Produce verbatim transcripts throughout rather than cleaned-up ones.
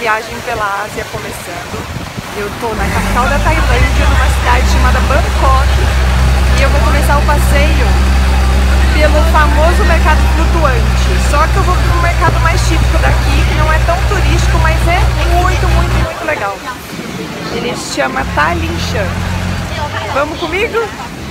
viagem pela Ásia começando. Eu tô na capital da Tailândia, numa cidade chamada Bangkok, e eu vou começar o passeio pelo famoso mercado flutuante. Só que eu vou para um mercado mais típico daqui, que não é tão turístico, mas é muito, muito, muito legal. Ele se chama Ta Linh Chan. Vamos comigo?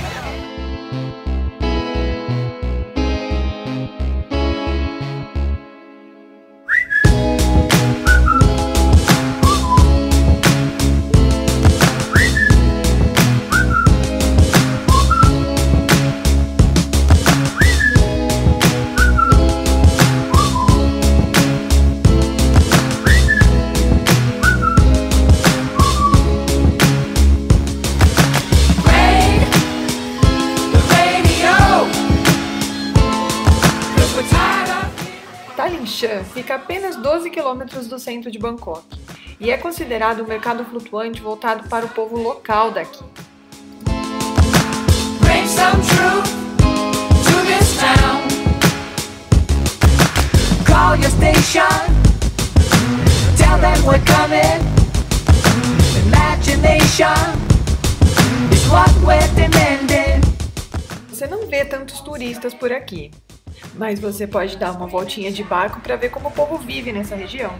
Ta Linh Chan fica a apenas doze quilômetros do centro de Bangkok e é considerado um mercado flutuante voltado para o povo local daqui. Você não vê tantos turistas por aqui, mas você pode dar uma voltinha de barco para ver como o povo vive nessa região.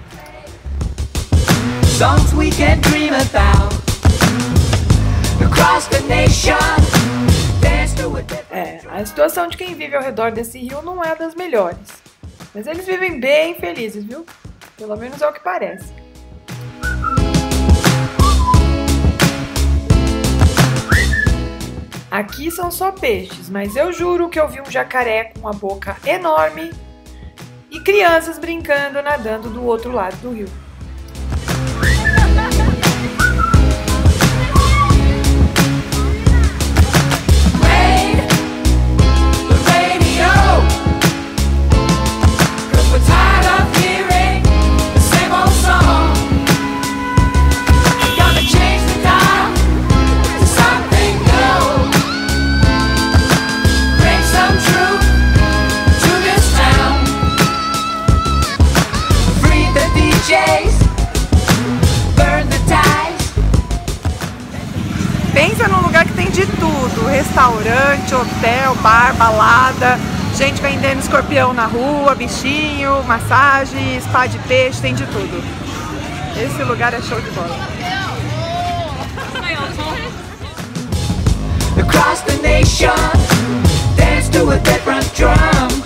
É, a situação de quem vive ao redor desse rio não é das melhores, mas eles vivem bem felizes, viu? Pelo menos é o que parece. Aqui são só peixes, mas eu juro que eu vi um jacaré com uma boca enorme e crianças brincando, nadando do outro lado do rio. Pensa num lugar que tem de tudo: restaurante, hotel, bar, balada, gente vendendo escorpião na rua, bichinho, massagem, spa de peixe, tem de tudo. Esse lugar é show de bola. Across the nation, dance to a different drum.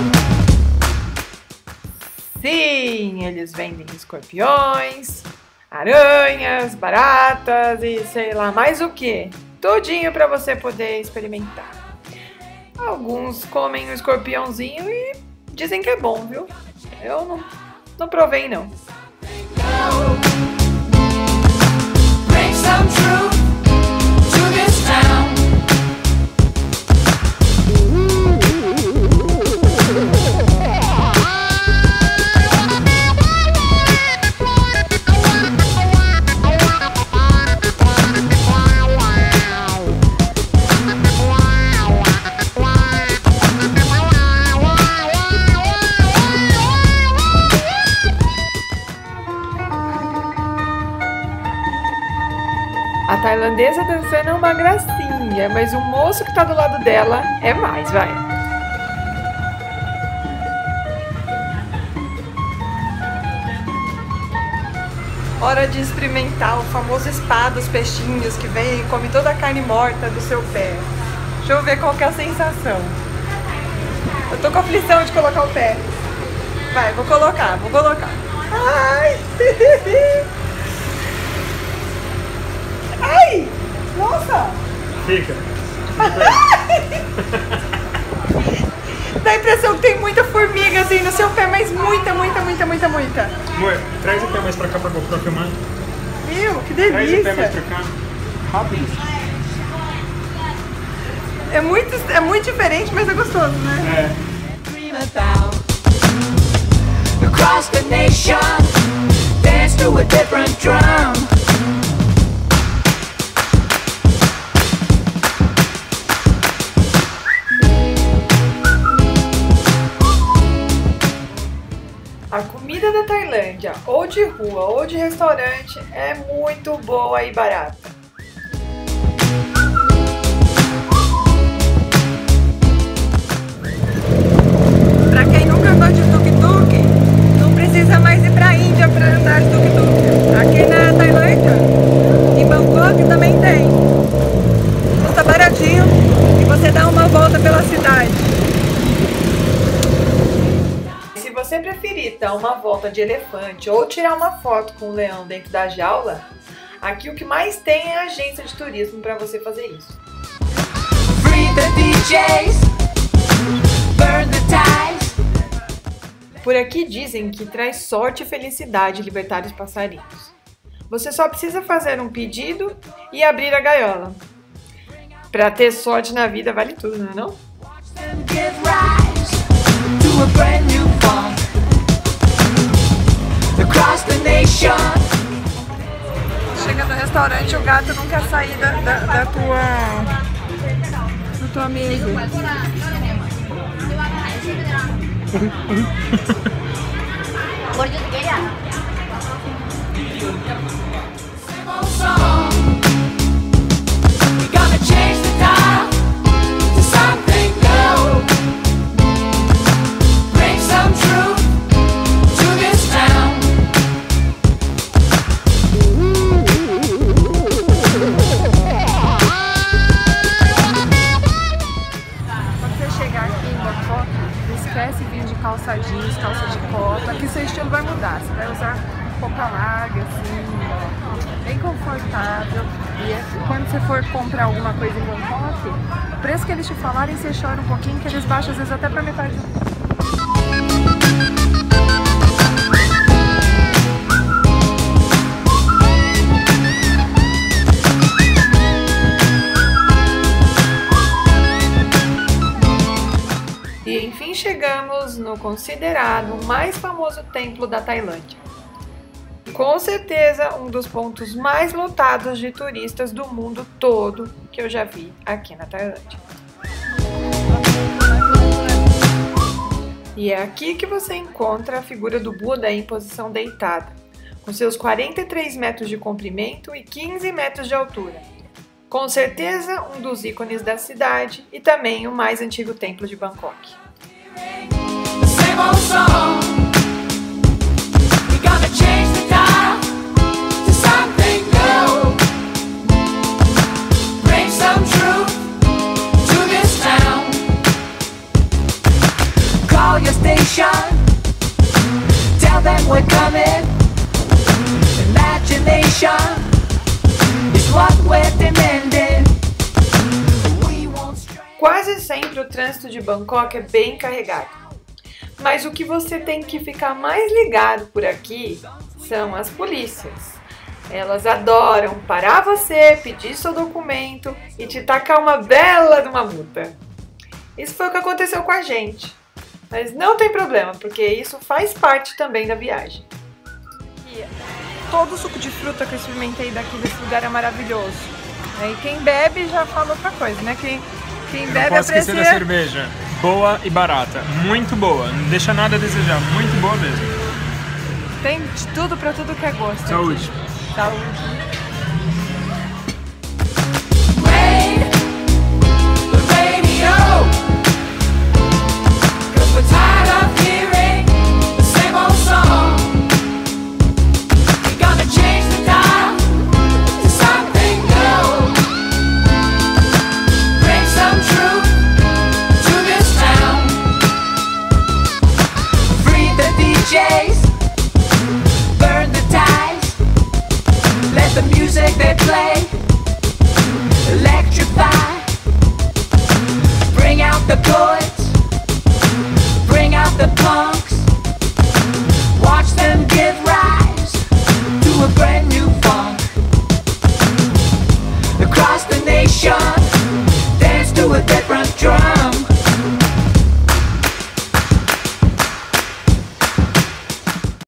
Sim, eles vendem escorpiões, aranhas, baratas e sei lá mais o que. Tudinho para você poder experimentar. Alguns comem um escorpiãozinho e dizem que é bom, viu? Eu não, não provei, não. A tailandesa dançando é uma gracinha, mas o moço que tá do lado dela é mais, vai. Hora de experimentar o famoso spa dos peixinhos que vem e come toda a carne morta do seu pé. Deixa eu ver qual que é a sensação. Eu tô com aflição de colocar o pé. Vai, vou colocar, vou colocar. Ai! Ai! Nossa! Fica! Dá a impressão que tem muita formiga assim no seu pé, mas muita, muita, muita, muita, muita. Amor, traz o pé mais pra cá pra GoPro filmar. Meu, que delícia! Traz o pé mais pra cá. Rápido. É muito, é muito diferente, mas é gostoso, né? É. Across the nation, dance to a different drum. A comida da Tailândia, ou de rua ou de restaurante, é muito boa e barata. Pra quem nunca andou de tuk-tuk, não precisa mais ir pra Índia pra andar de tuk-tuk. Aqui na Tailândia, em Bangkok também tem. Custa baratinho e você dá uma volta pela cidade. Se você preferir dar uma volta de elefante ou tirar uma foto com um leão dentro da jaula, aqui o que mais tem é a agência de turismo para você fazer isso. Free the D Js, burn the ties. Por aqui dizem que traz sorte e felicidade libertar os passarinhos. Você só precisa fazer um pedido e abrir a gaiola. Para ter sorte na vida vale tudo, não é não? Give rise to a brand new fun across the nation. Chega no restaurante e o gato não quer sair da, da, da tua da tua mesa. We gotta change the dial to something new. Bring some truth to this town. Quando você chegar aqui em Bangkok, não esquece de vir de calça jeans, calça de cota, aqui seu estilo vai mudar. Você vai usar roupa larga, assim, bem confortável. E quando você for comprar alguma coisa em Bangkok, o preço que eles te falarem, você chora um pouquinho, que eles baixam às vezes até pra metade. E enfim chegamos no considerado mais famoso templo da Tailândia. Com certeza um dos pontos mais lotados de turistas do mundo todo que eu já vi aqui na Tailândia. E é aqui que você encontra a figura do Buda em posição deitada, com seus quarenta e três metros de comprimento e quinze metros de altura. Com certeza um dos ícones da cidade e também o mais antigo templo de Bangkok. The same old song. We gotta change the dial to something new. Bring some truth to this town. Call your station. Tell them we're coming. Imagination is what we're demanding. We won't stray. Quase sempre o trânsito de Bangkok é bem carregado. Mas o que você tem que ficar mais ligado por aqui são as polícias. Elas adoram parar você, pedir seu documento e te tacar uma bela de uma multa. Isso foi o que aconteceu com a gente. Mas não tem problema, porque isso faz parte também da viagem. E todo o suco de fruta que eu experimentei daqui desse lugar é maravilhoso. E quem bebe já fala outra coisa, né? Quem, quem bebe Não posso esquecer aprecia... da cerveja. Boa e barata. Muito boa. Não deixa nada a desejar. Muito boa mesmo. Tem de tudo pra tudo que é gosto. Saúde. Aqui. Saúde.